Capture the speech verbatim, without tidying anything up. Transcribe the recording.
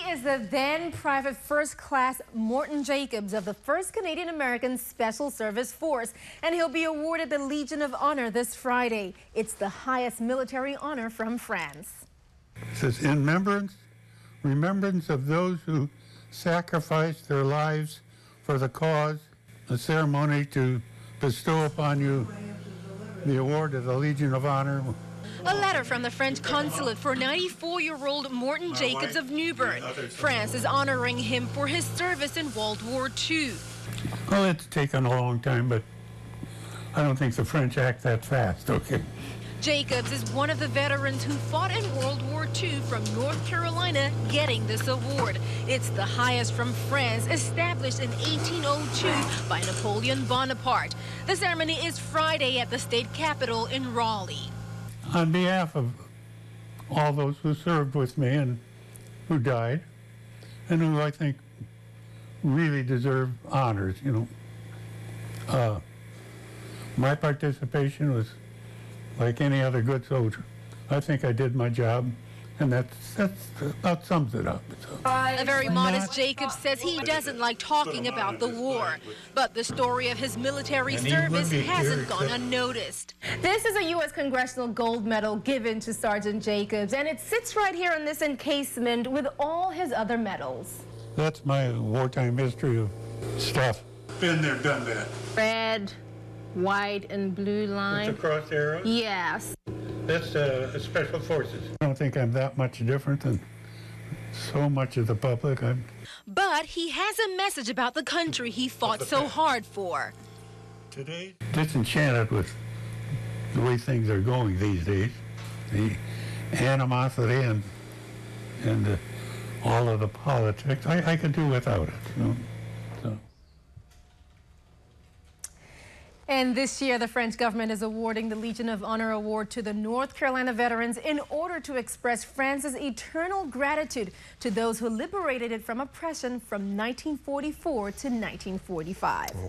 is the then Private First Class Morton Jacobs of the first Canadian-American Special Service Force, and he'll be awarded the Legion of Honor this Friday. It's the highest military honor from France. It says, in remembrance, remembrance of those who sacrificed their lives for the cause, a ceremony to bestow upon you the award of the Legion of Honor. A letter from the French consulate for ninety-four-year-old Morton Jacobs of New Bern. France is honoring him for his service in World War Two. Well, it's taken a long time, but I don't think the French act that fast, okay? Jacobs is one of the veterans who fought in World War Two from North Carolina, getting this award. It's the highest from France, established in eighteen oh two by Napoleon Bonaparte. The ceremony is Friday at the state capitol in Raleigh. On behalf of all those who served with me and who died, and who I think really deserve honors, you know, uh, my participation was like any other good soldier. I think I did my job, and that's, that's about sums it up. So. A very modest Jacobs says he doesn't like talking about the war, but the story of his military service hasn't gone unnoticed. This is a U S Congressional Gold Medal given to Sergeant Jacobs, and it sits right here in this encasement with all his other medals. That's my wartime history of stuff. Been there, done that. Red, white, and blue line. It's a cross arrow? Yes. That's uh, Special Forces. I don't think I'm that much different than so much of the public. I'm... But he has a message about the country he fought so hard for. Today, disenchanted with the way things are going these days, the animosity and and uh, all of the politics. I, I could do without it, you know. So. And this year, the French government is awarding the Legion of Honor Award to the North Carolina veterans in order to express France's eternal gratitude to those who liberated it from oppression from nineteen forty-four to nineteen forty-five.